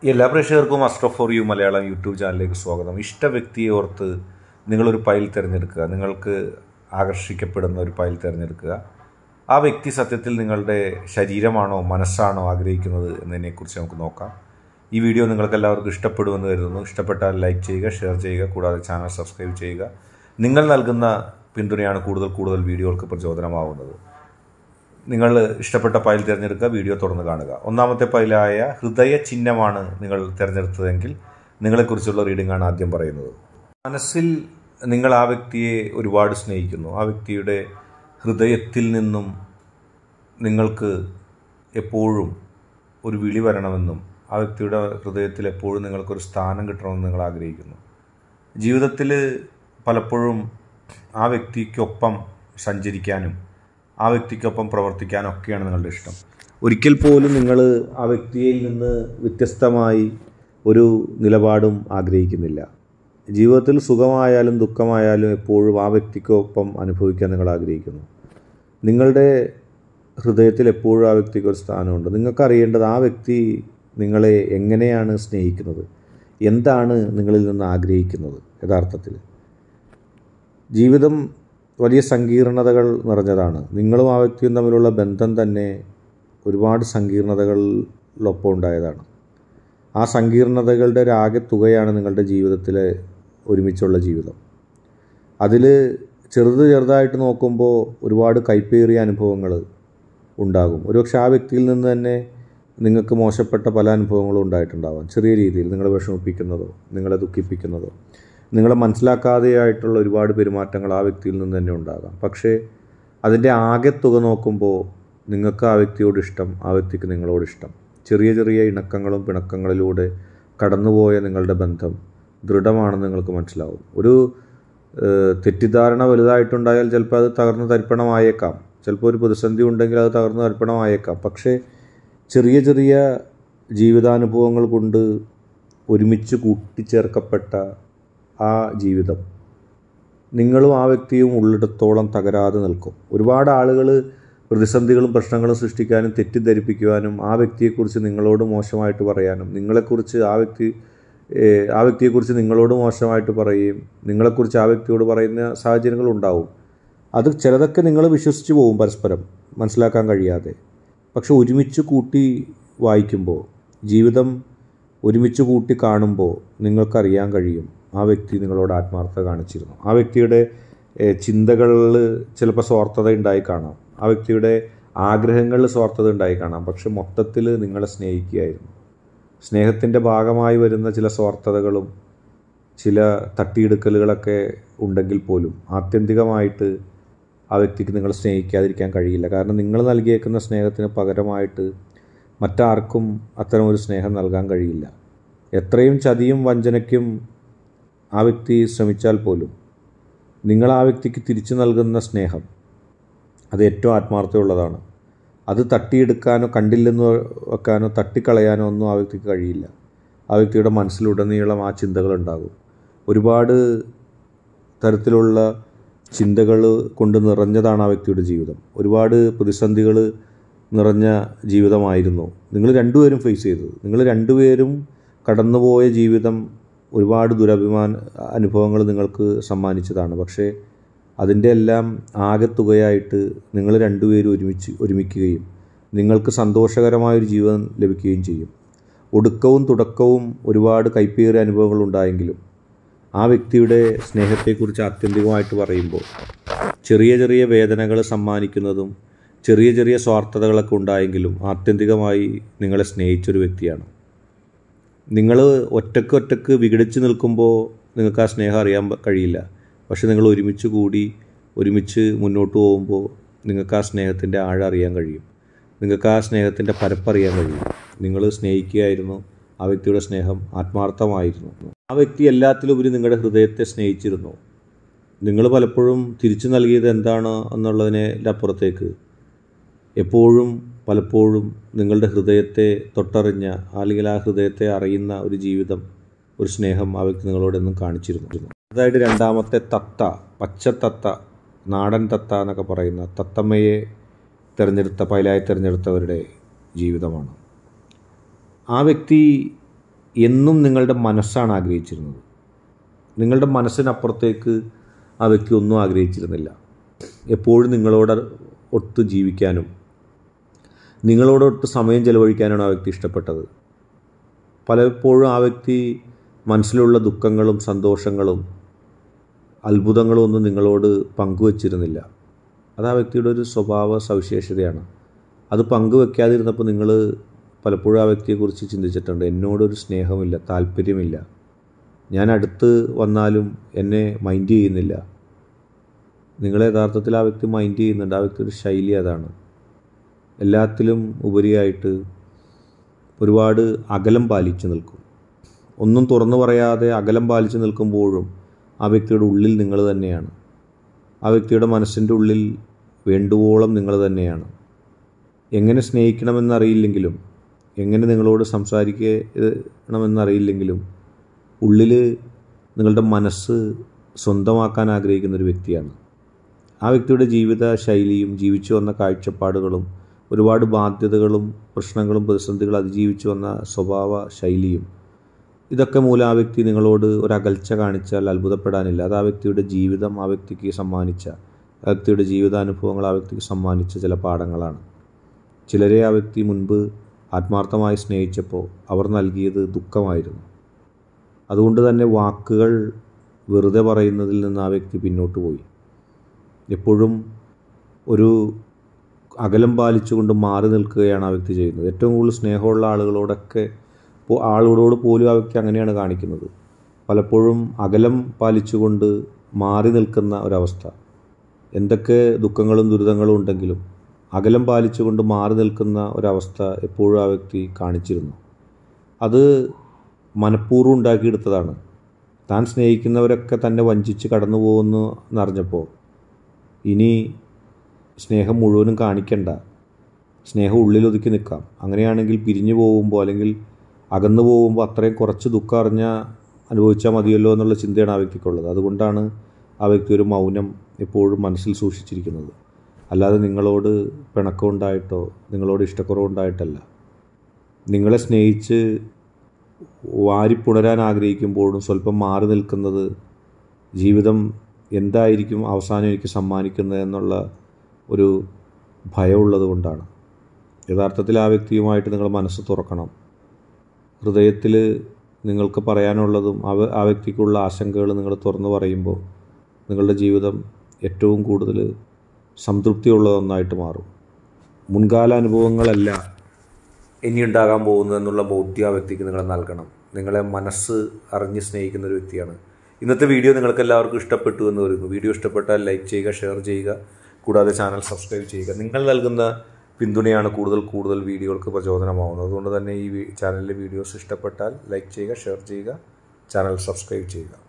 എല്ലാ പ്രേക്ഷകർക്കും astro for you Malayalam YouTube ചാനലിലേക്ക് സ്വാഗതം. ഇഷ്ട വ്യക്തിയെ ഓർത്ത് നിങ്ങളൊരു ഫയൽ തിരഞ്ഞെടുക്കുക. നിങ്ങൾക്ക് ആകർഷിക്കപ്പെടുന്ന ഒരു ഫയൽ തിരഞ്ഞെടുക്കുക. ആ വ്യക്തി സത്യത്തിൽ നിങ്ങളുടെ ശരീരമാണോ മനസ്സാണോ ആഗ്രഹിക്കുന്നത് എന്നതിനെക്കുറിച്ച് നമുക്ക് നോക്കാം. ഈ വീഡിയോ നിങ്ങൾക്ക് എല്ലാവർക്കും ഇഷ്ടപ്പെടുമെന്ന് കരുതുന്നു. ഇഷ്ടപ്പെട്ടാൽ ലൈക്ക് ചെയ്യുക, ഷെയർ ചെയ്യുക, കൂടാതെ ചാനൽ സബ്സ്ക്രൈബ് ചെയ്യുക. നിങ്ങൾ നൽകുന്ന പിന്തുണയാണ് കൂടുതൽ വീഡിയോകൾക്ക് പ്രചോദനമാവുന്നത്. നിങ്ങൾ ഇഷ്ടപ്പെട്ട ഫയൽ തിരഞ്ഞെടുക്കുക, വീഡിയോ തുറന്ന് കാണുക. ഒന്നാമത്തെ ഫയലായ ഹൃദയ ചിഹ്നമാണ് നിങ്ങൾ തിരഞ്ഞെടുത്തതെങ്കിൽ നിങ്ങളെക്കുറിച്ചുള്ള റീഡിംഗാണ് ആദ്യം പറയുന്നത്. മനസ്സിൽ നിങ്ങൾ ആ വ്യക്തിയെ ഒരുപാട് സ്നേഹിക്കുന്നു. ആ വ്യക്തിയുടെ ഹൃദയത്തിൽ നിന്നും നിങ്ങൾക്ക് എപ്പോഴും ഒരു വിളി വരണമെന്നും ആ വ്യക്തിയുടെ ഹൃദയത്തിൽ എപ്പോഴും നിങ്ങൾക്കൊരു സ്ഥാനം കിട്ടണമെന്ന് നിങ്ങൾ ആഗ്രഹിക്കുന്നു. ജീവിതത്തിൽ പലപ്പോഴും ആ വ്യക്തിക്കൊപ്പം സഞ്ചരിക്കാനും ആ വ്യക്തിക്കൊപ്പം പ്രവർത്തിക്കാനൊക്കെയാണ് നിങ്ങളുടെ ഇഷ്ടം. ഒരിക്കൽ പോലും നിങ്ങൾ ആ വ്യക്തിയിൽ നിന്ന് വ്യത്യസ്തമായി ഒരു നിലപാടും ആഗ്രഹിക്കുന്നില്ല. ജീവിതത്തിൽ സുഖമായാലും ദുഃഖമായാലും എപ്പോഴും ആ വ്യക്തിക്കൊപ്പം അനുഭവിക്കാൻ നിങ്ങൾ ആഗ്രഹിക്കുന്നു. നിങ്ങളുടെ ഹൃദയത്തിൽ എപ്പോഴും ആ വ്യക്തിക്ക് ഒരു സ്ഥാനമുണ്ട്. നിങ്ങൾക്കറിയേണ്ടത് ആ വ്യക്തി നിങ്ങളെ എങ്ങനെയാണ് സ്നേഹിക്കുന്നത്, എന്താണ് നിങ്ങളിൽ നിന്ന് ആഗ്രഹിക്കുന്നത്. യഥാർത്ഥത്തിൽ ജീവിതം വലിയ സങ്കീർണതകൾ നിറഞ്ഞതാണ്. നിങ്ങളും ആ വ്യക്തിയും തമ്മിലുള്ള ബന്ധം തന്നെ ഒരുപാട് സങ്കീർണതകളിലൊപ്പം ഉണ്ടായതാണ്. ആ സങ്കീർണതകളുടെ ഒരു ആകെത്തുകയാണ് നിങ്ങളുടെ ജീവിതത്തിലെ ഒരുമിച്ചുള്ള ജീവിതം. അതിൽ ചെറുതായിട്ട് നോക്കുമ്പോൾ ഒരുപാട് കൈപ്പേറിയ അനുഭവങ്ങൾ ഉണ്ടാകും. ഒരുപക്ഷെ ആ വ്യക്തിയിൽ നിന്ന് തന്നെ നിങ്ങൾക്ക് മോശപ്പെട്ട പല അനുഭവങ്ങളും ഉണ്ടായിട്ടുണ്ടാവാം. ചെറിയ രീതിയിൽ നിങ്ങളെ വിഷമിപ്പിക്കുന്നതോ നിങ്ങളെ ദുഃഖിപ്പിക്കുന്നതോ നിങ്ങളെ മനസ്സിലാക്കാതെയായിട്ടുള്ള ഒരുപാട് പെരുമാറ്റങ്ങൾ ആ വ്യക്തിയിൽ നിന്ന് തന്നെ ഉണ്ടാകാം. പക്ഷേ അതിൻ്റെ ആകെത്തുക നോക്കുമ്പോൾ നിങ്ങൾക്ക് ആ വ്യക്തിയോട് ഇഷ്ടം, ആ വ്യക്തിക്ക് നിങ്ങളോട് ഇഷ്ടം. ചെറിയ ഇണക്കങ്ങളും പിണക്കങ്ങളിലൂടെ കടന്നുപോയ നിങ്ങളുടെ ബന്ധം ദൃഢമാണെന്ന് നിങ്ങൾക്ക് മനസ്സിലാവും. ഒരു തെറ്റിദ്ധാരണ വലുതായിട്ടുണ്ടായാൽ ചിലപ്പോൾ അത് തകർന്ന് തരിപ്പണമായേക്കാം. ചിലപ്പോൾ ഒരു പ്രതിസന്ധി ഉണ്ടെങ്കിൽ അത് തകർന്ന് തരിപ്പണമായേക്കാം. പക്ഷേ ചെറിയ ജീവിതാനുഭവങ്ങൾ കൊണ്ട് ഒരുമിച്ച് കൂട്ടിച്ചേർക്കപ്പെട്ട ആ ജീവിതം നിങ്ങളും ആ വ്യക്തിയും ഉള്ളിടത്തോളം തകരാതെ നിൽക്കും. ഒരുപാട് ആളുകൾ പ്രതിസന്ധികളും പ്രശ്നങ്ങളും സൃഷ്ടിക്കാനും തെറ്റിദ്ധരിപ്പിക്കുവാനും ആ വ്യക്തിയെക്കുറിച്ച് നിങ്ങളോട് മോശമായിട്ട് പറയാനും നിങ്ങളെക്കുറിച്ച് ആ വ്യക്തിയെക്കുറിച്ച് നിങ്ങളോട് മോശമായിട്ട് പറയുകയും നിങ്ങളെക്കുറിച്ച് ആ വ്യക്തിയോട് പറയുന്ന സാഹചര്യങ്ങളുണ്ടാവും. അത് ചിലതൊക്കെ നിങ്ങൾ വിശ്വസിച്ച് പോകും പരസ്പരം മനസ്സിലാക്കാൻ കഴിയാതെ. പക്ഷെ ഒരുമിച്ച് കൂട്ടി വായിക്കുമ്പോൾ, ജീവിതം ഒരുമിച്ച് കൂട്ടി കാണുമ്പോൾ നിങ്ങൾക്കറിയാൻ കഴിയും ആ വ്യക്തി നിങ്ങളോട് ആത്മാർത്ഥത കാണിച്ചിരുന്നു. ആ വ്യക്തിയുടെ ചിന്തകളിൽ ചിലപ്പോൾ സ്വാർത്ഥത ഉണ്ടായി കാണാം. ആ വ്യക്തിയുടെ ആഗ്രഹങ്ങളിൽ സ്വാർത്ഥത ഉണ്ടായി കാണാം. പക്ഷെ മൊത്തത്തിൽ നിങ്ങളെ സ്നേഹിക്കുകയായിരുന്നു. സ്നേഹത്തിൻ്റെ ഭാഗമായി വരുന്ന ചില സ്വാർത്ഥതകളും ചില തട്ടിയെടുക്കലുകളൊക്കെ ഉണ്ടെങ്കിൽ പോലും ആത്യന്തികമായിട്ട് ആ വ്യക്തിക്ക് നിങ്ങൾ സ്നേഹിക്കാതിരിക്കാൻ കഴിയില്ല. കാരണം നിങ്ങൾ നൽകിയേക്കുന്ന സ്നേഹത്തിന് പകരമായിട്ട് മറ്റാർക്കും അത്തരം ഒരു സ്നേഹം നൽകാൻ കഴിയില്ല. എത്രയും ചതിയും വഞ്ചനയ്ക്കും ആ വ്യക്തി ശ്രമിച്ചാൽ പോലും നിങ്ങൾ ആ വ്യക്തിക്ക് തിരിച്ചു നൽകുന്ന സ്നേഹം അത് ഏറ്റവും ആത്മാർത്ഥതയുള്ളതാണ്. അത് തട്ടിയെടുക്കാനോ കണ്ടില്ലെന്ന് വെക്കാനോ തട്ടിക്കളയാനോ ഒന്നും ആ വ്യക്തിക്ക് കഴിയില്ല. ആ വ്യക്തിയുടെ മനസ്സിലുടനീളം ആ ചിന്തകളുണ്ടാകും. ഒരുപാട് തരത്തിലുള്ള ചിന്തകൾ കൊണ്ട് നിറഞ്ഞതാണ് ആ വ്യക്തിയുടെ ജീവിതം. ഒരുപാട് പ്രതിസന്ധികൾ നിറഞ്ഞ ജീവിതമായിരുന്നു നിങ്ങൾ രണ്ടുപേരും ഫേസ് ചെയ്തത്. നിങ്ങൾ രണ്ടുപേരും കടന്നുപോയ ജീവിതം ഒരുപാട് അനുഭവങ്ങൾ നിങ്ങൾക്ക് സമ്മാനിച്ചതാണ്. പക്ഷേ അതിൻ്റെ എല്ലാം ആകെത്തുകയായിട്ട് നിങ്ങൾ രണ്ടുപേരും ഒരുമിക്കുകയും നിങ്ങൾക്ക് സന്തോഷകരമായൊരു ജീവിതം ലഭിക്കുകയും ചെയ്യും. ഒടുക്കവും തുടക്കവും ഒരുപാട് കൈപ്പേറിയ അനുഭവങ്ങൾ ഉണ്ടായെങ്കിലും ആ വ്യക്തിയുടെ സ്നേഹത്തെക്കുറിച്ച് ആത്യന്തികമായിട്ട് പറയുമ്പോൾ ചെറിയ വേദനകൾ സമ്മാനിക്കുന്നതും ചെറിയ സ്വാർത്ഥതകളൊക്കെ ഉണ്ടായെങ്കിലും ആത്യന്തികമായി നിങ്ങളെ സ്നേഹിച്ചൊരു വ്യക്തിയാണ്. നിങ്ങൾ ഒറ്റക്ക് വിഘടിച്ച് നിൽക്കുമ്പോൾ നിങ്ങൾക്ക് ആ സ്നേഹം അറിയാൻ കഴിയില്ല. പക്ഷെ നിങ്ങൾ ഒരുമിച്ച് മുന്നോട്ട് പോകുമ്പോൾ നിങ്ങൾക്ക് ആ സ്നേഹത്തിൻ്റെ ആഴം അറിയാൻ കഴിയും. നിങ്ങൾക്ക് ആ സ്നേഹത്തിൻ്റെ പരപ്പറിയാൻ കഴിയും. നിങ്ങൾ സ്നേഹിക്കുകയായിരുന്നു. ആ വ്യക്തിയുടെ സ്നേഹം ആത്മാർത്ഥമായിരുന്നു. ആ വ്യക്തി എല്ലാത്തിലുപരി നിങ്ങളുടെ ഹൃദയത്തെ സ്നേഹിച്ചിരുന്നു. നിങ്ങൾ പലപ്പോഴും തിരിച്ചു നൽകിയത് എന്താണ് എന്നുള്ളതിനപ്പുറത്തേക്ക് പലപ്പോഴും നിങ്ങളുടെ ഹൃദയത്തെ തൊട്ടറിഞ്ഞ അല്ലെങ്കിൽ ആ ഹൃദയത്തെ അറിയുന്ന ഒരു ജീവിതം, ഒരു സ്നേഹം ആ വ്യക്തി നിങ്ങളോടൊന്നും കാണിച്ചിരുന്നു. അതായത് രണ്ടാമത്തെ തത്ത, പച്ചത്തത്ത, നാടൻ തത്ത എന്നൊക്കെ പറയുന്ന തത്തമ്മയെ പൈലായി തിരഞ്ഞെടുത്തവരുടെ ജീവിതമാണ്. ആ വ്യക്തി എന്നും നിങ്ങളുടെ മനസ്സാണ് ആഗ്രഹിച്ചിരുന്നത്. നിങ്ങളുടെ മനസ്സിനപ്പുറത്തേക്ക് ആ വ്യക്തി ഒന്നും ആഗ്രഹിച്ചിരുന്നില്ല. എപ്പോഴും നിങ്ങളോട് ഒത്ത് ജീവിക്കാനും നിങ്ങളോടൊത്ത് സമയം ചെലവഴിക്കാനാണ് ആ വ്യക്തി ഇഷ്ടപ്പെട്ടത്. പലപ്പോഴും ആ വ്യക്തി മനസ്സിലുള്ള ദുഃഖങ്ങളും സന്തോഷങ്ങളും അത്ഭുതങ്ങളും ഒന്നും നിങ്ങളോട് പങ്കുവച്ചിരുന്നില്ല. അത് ആ വ്യക്തിയുടെ ഒരു സ്വഭാവ സവിശേഷതയാണ്. അത് പങ്കുവെക്കാതിരുന്നപ്പോൾ നിങ്ങൾ പലപ്പോഴും ആ വ്യക്തിയെക്കുറിച്ച് ചിന്തിച്ചിട്ടുണ്ട്. എന്നോടൊരു സ്നേഹമില്ല, താല്പര്യമില്ല, ഞാൻ അടുത്ത് വന്നാലും എന്നെ മൈൻഡ് ചെയ്യുന്നില്ല. നിങ്ങളെ യഥാർത്ഥത്തിൽ ആ വ്യക്തി മൈൻഡ് ചെയ്യുന്നുണ്ട്. ആ വ്യക്തിയുടെ ശൈലി അതാണ്. എല്ലാത്തിലും ഉപരിയായിട്ട് ഒരുപാട് അകലം പാലിച്ചു നിൽക്കും. ഒന്നും തുറന്നു പറയാതെ അകലം പാലിച്ചു നിൽക്കുമ്പോഴും ആ വ്യക്തിയുടെ ഉള്ളിൽ നിങ്ങൾ തന്നെയാണ്. ആ വ്യക്തിയുടെ മനസ്സിൻ്റെ ഉള്ളിൽ വേണ്ടുവോളം നിങ്ങൾ തന്നെയാണ്. എങ്ങനെ സ്നേഹിക്കണമെന്നറിയില്ലെങ്കിലും എങ്ങനെ നിങ്ങളോട് സംസാരിക്കണമെന്നറിയില്ലെങ്കിലും ഉള്ളിൽ നിങ്ങളുടെ മനസ്സ് സ്വന്തമാക്കാൻ ആഗ്രഹിക്കുന്നൊരു വ്യക്തിയാണ്. ആ വ്യക്തിയുടെ ജീവിത ശൈലിയും ജീവിച്ചു വന്ന കാഴ്ചപ്പാടുകളും ഒരുപാട് ബാധ്യതകളും പ്രശ്നങ്ങളും പ്രതിസന്ധികളും അതിജീവിച്ചു വന്ന സ്വഭാവ ശൈലിയും ഇതൊക്കെ മൂലം ആ വ്യക്തി നിങ്ങളോട് ഒരകൽച്ച കാണിച്ചാൽ അത്ഭുതപ്പെടാനില്ല. അത് ആ വ്യക്തിയുടെ ജീവിതം ആ വ്യക്തിക്ക് സമ്മാനിച്ച, ആ വ്യക്തിയുടെ ജീവിതാനുഭവങ്ങൾ ആ വ്യക്തിക്ക് സമ്മാനിച്ച ചില പാഠങ്ങളാണ്. ചിലരെ ആ വ്യക്തി മുൻപ് ആത്മാർത്ഥമായി സ്നേഹിച്ചപ്പോൾ അവർ നൽകിയത് ദുഃഖമായിരുന്നു. അതുകൊണ്ട് തന്നെ വാക്കുകൾ വെറുതെ പറയുന്നതിൽ നിന്ന് ആ വ്യക്തി പിന്നോട്ട് പോയി. എപ്പോഴും ഒരു അകലം പാലിച്ചുകൊണ്ട് മാറി നിൽക്കുകയാണ് ആ വ്യക്തി ചെയ്യുന്നത്. ഏറ്റവും കൂടുതൽ സ്നേഹമുള്ള ആളുകളോട് പോലും ആ വ്യക്തി അങ്ങനെയാണ് കാണിക്കുന്നത്. പലപ്പോഴും അകലം പാലിച്ചുകൊണ്ട് മാറി നിൽക്കുന്ന ഒരവസ്ഥ. എന്തൊക്കെ ദുഃഖങ്ങളും ദുരിതങ്ങളും ഉണ്ടെങ്കിലും അകലം പാലിച്ചുകൊണ്ട് മാറി നിൽക്കുന്ന ഒരവസ്ഥ എപ്പോഴും ആ വ്യക്തി കാണിച്ചിരുന്നു. അത് മനഃപൂർവ്വം ഉണ്ടാക്കിയെടുത്തതാണ്. താൻ സ്നേഹിക്കുന്നവരൊക്കെ തന്നെ വഞ്ചിച്ച് കടന്നു പോകുന്നു എന്നറിഞ്ഞപ്പോൾ ഇനി സ്നേഹം മുഴുവനും കാണിക്കണ്ട, സ്നേഹം ഉള്ളിലൊതുക്കി നിൽക്കാം, അങ്ങനെയാണെങ്കിൽ പിരിഞ്ഞു പോകുമ്പോൾ അല്ലെങ്കിൽ അകന്നു പോകുമ്പോൾ അത്രയും കുറച്ച് ദുഃഖം അനുഭവിച്ചാൽ മതിയല്ലോ എന്നുള്ള ചിന്തയാണ് ആ വ്യക്തിക്കുള്ളത്. അതുകൊണ്ടാണ് ആ വ്യക്തി ഒരു മൗനം എപ്പോഴും മനസ്സിൽ സൂക്ഷിച്ചിരിക്കുന്നത്. അല്ലാതെ നിങ്ങളോട് പിണക്കമുണ്ടായിട്ടോ നിങ്ങളോട് ഇഷ്ടക്കുറവുണ്ടായിട്ടല്ല. നിങ്ങളെ സ്നേഹിച്ച് വാരിപ്പുണരാൻ ആഗ്രഹിക്കുമ്പോഴും സ്വല്പം മാറി നിൽക്കുന്നത് ജീവിതം എന്തായിരിക്കും അവസാനം എനിക്ക് സമ്മാനിക്കുന്നത് എന്നുള്ള ഒരു ഭയമുള്ളത് കൊണ്ടാണ്. യഥാർത്ഥത്തിൽ ആ വ്യക്തിയുമായിട്ട് നിങ്ങൾ മനസ്സ് തുറക്കണം. ഹൃദയത്തിൽ നിങ്ങൾക്ക് പറയാനുള്ളതും ആ വ്യക്തിക്കുള്ള ആശങ്കകൾ നിങ്ങൾ തുറന്നു പറയുമ്പോൾ നിങ്ങളുടെ ജീവിതം ഏറ്റവും കൂടുതൽ സംതൃപ്തിയുള്ളതൊന്നായിട്ട് മാറും. മുൻകാല അനുഭവങ്ങളല്ല ഇനിയുണ്ടാകാൻ പോകുന്നത് എന്നുള്ള ബോധ്യം ആ വ്യക്തിക്ക് നിങ്ങൾ നൽകണം. നിങ്ങളെ മനസ്സ് അറിഞ്ഞ് സ്നേഹിക്കുന്ന ഒരു വ്യക്തിയാണ്. ഇന്നത്തെ വീഡിയോ നിങ്ങൾക്ക് എല്ലാവർക്കും ഇഷ്ടപ്പെട്ടു എന്ന് കരുതുന്നു. വീഡിയോ ഇഷ്ടപ്പെട്ടാൽ ലൈക്ക് ചെയ്യുക, ഷെയർ ചെയ്യുക, കൂടാതെ ചാനൽ സബ്സ്ക്രൈബ് ചെയ്യുക. നിങ്ങൾ നൽകുന്ന പിന്തുണയാണ് കൂടുതൽ വീഡിയോകൾക്ക് പ്രചോദനമാവുന്നത്. അതുകൊണ്ട് തന്നെ ഈ ചാനലിലെ വീഡിയോസ് ഇഷ്ടപ്പെട്ടാൽ ലൈക്ക് ചെയ്യുക, ഷെയർ ചെയ്യുക, ചാനൽ സബ്സ്ക്രൈബ് ചെയ്യുക.